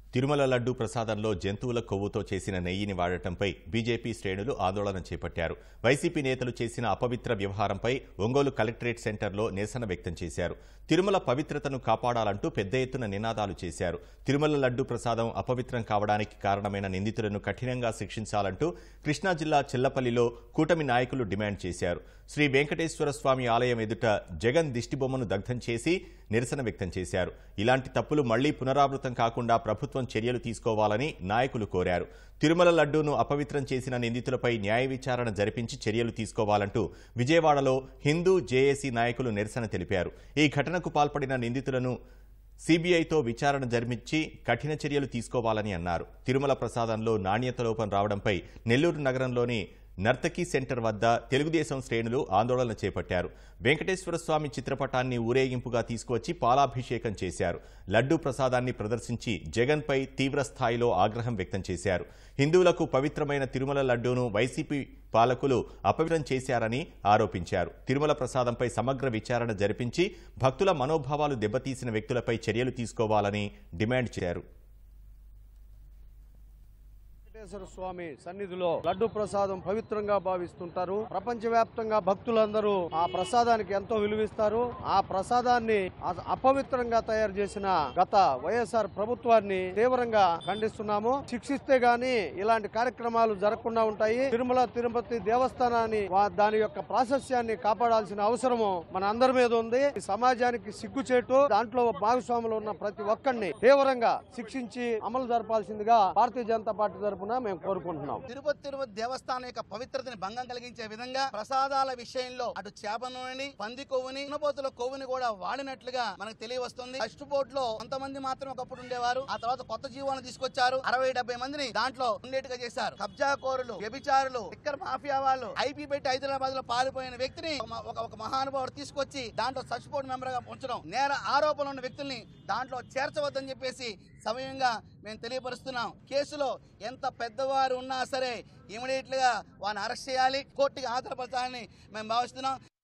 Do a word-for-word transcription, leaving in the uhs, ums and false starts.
తిరుమల లడ్డు ప్రసాదంలో జంతువుల కొవ్వుతో చేసిన నెయ్యిని వాడటంపై బీజేపీ శ్రేణులు ఆందోళన చేపట్టారు. వైసీపీ నేతలు చేసిన అపవిత్ర వ్యవహారంపై ఒంగోలు కలెక్టరేట్ సెంటర్లో నిరసన వ్యక్తం చేశారు. తిరుమల పవిత్రతను కాపాడాలంటూ పెద్ద ఎత్తున నినాదాలు చేశారు. తిరుమల లడ్డు ప్రసాదం అపవిత్రం కావడానికి కారణమైన నిందితులను కఠినంగా శిక్షించాలంటూ కృష్ణా జిల్లా చిల్లపల్లిలో కూటమి నాయకులు డిమాండ్ చేశారు. శ్రీ వెంకటేశ్వర స్వామి ఆలయం ఎదుట జగన్ దిష్టిబొమ్మను దగ్ధం చేసి నిరసన వ్యక్తం చేశారు. ఇలాంటి తప్పులు మళ్లీ పునరావృతం కాకుండా ప్రభుత్వం చర్యలు తీసుకోవాలని నాయకులు కోరారు. తిరుమల లడ్డూను అపవిత్రం చేసిన నిందితులపై న్యాయ విచారణ జరిపించి చర్యలు తీసుకోవాలంటూ విజయవాడలో హిందూ జేఏసీ నాయకులు నిరసన తెలిపారు. ఈ ఘటనకు పాల్పడిన నిందితులను సీబీఐతో విచారణ జరిపించి కఠిన చర్యలు తీసుకోవాలని అన్నారు. తిరుమల ప్రసాదంలో నాణ్యత లోపం రావడంపై నెల్లూరు నగరంలోని నర్తకీ సెంటర్ వద్ద తెలుగుదేశం శ్రేణులు ఆందోళన చేపట్టారు. వెంకటేశ్వర స్వామి చిత్రపటాన్ని ఊరేగింపుగా తీసుకువచ్చి పాలాభిషేకం చేశారు. లడ్డూ ప్రసాదాన్ని ప్రదర్శించి జగన్పై తీవ్ర స్థాయిలో ఆగ్రహం వ్యక్తం చేశారు. హిందువులకు పవిత్రమైన తిరుమల లడ్డూను వైసీపీ పాలకులు అపవిత్రం చేశారని ఆరోపించారు. తిరుమల ప్రసాదంపై సమగ్ర విచారణ జరిపించి భక్తుల మనోభావాలు దెబ్బతీసిన వ్యక్తులపై చర్యలు తీసుకోవాలని డిమాండ్ చేశారు. వెంకటేశ్వర స్వామి సన్నిధిలో లడ్డు ప్రసాదం పవిత్రంగా భావిస్తుంటారు. ప్రపంచవ్యాప్తంగా భక్తులందరూ ఆ ప్రసాదానికి ఎంతో విలువిస్తారు. ఆ ప్రసాదాన్ని అపవిత్రంగా తయారు చేసిన గత వైఎస్ఆర్ ప్రభుత్వాన్ని తీవ్రంగా ఖండిస్తున్నాము. శిక్షిస్తే గాని ఇలాంటి కార్యక్రమాలు జరగకుండా ఉంటాయి. తిరుమల తిరుపతి దేవస్థానాన్ని దాని యొక్క ప్రాశస్యాన్ని కాపాడాల్సిన అవసరము మన అందరి మీద ఉంది. సమాజానికి సిగ్గుచేటు. దాంట్లో భాగస్వాములు ఉన్న ప్రతి ఒక్కరిని తీవ్రంగా శిక్షించి అమలు జరపాల్సిందిగా భారతీయ జనతా పార్టీ తరఫున మేము కోరుకుంటున్నాం. తిరుపతి తిరుపతి దేవస్థానం యొక్క పవిత్రతని భంగం కలిగించే విధంగా ప్రసాదాల విషయంలో అటు చేప నూనెని, పంది కొవ్వుని, దున్నపోతుల కొవ్వుని కూడా వాడినట్లుగా మనకు తెలియవస్తుంది. ఫస్ట్ బోట్ లో కొంతమంది మాత్రం ఒకప్పుడు ఉండేవారు. ఆ తర్వాత కొత్త జీవాలను తీసుకొచ్చారు. అరవై డెబ్బై మందిని దాంట్లో ఉండేట్టుగా చేశారు. కబ్జాకోరులు, వ్యభిచారులు, లిక్కర్ మాఫియా వాళ్ళు ఐపీ పెట్టి హైదరాబాద్ లో పారిపోయిన వ్యక్తిని ఒక ఒక మహానుభావుడు తీసుకొచ్చి దాంట్లో సచ్ బోర్డు మెంబర్ గా ఉంచడం, నేర ఆరోపణలు ఉన్న వ్యక్తుల్ని దాంట్లో చేర్చవద్దని చెప్పేసి సమయంగా మేము తెలియపరుస్తున్నాం. కేసులో ఎంత పెద్దవారు ఉన్నా సరే ఇమీడియట్ గా వారిని అరెస్ట్ చేయాలి, కోర్టుకి హాజరుపరచాలని మేము భావిస్తున్నాం.